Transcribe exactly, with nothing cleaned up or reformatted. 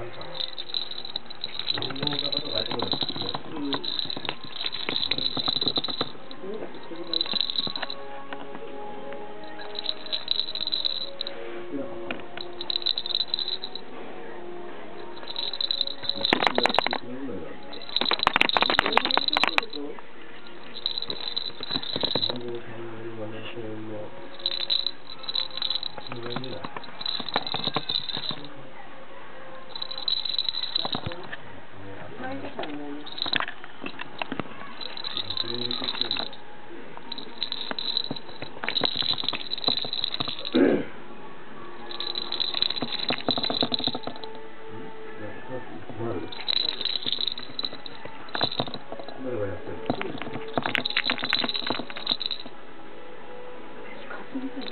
るかな。大阪とかやってくれるんですけど、うん。誰がやってるの？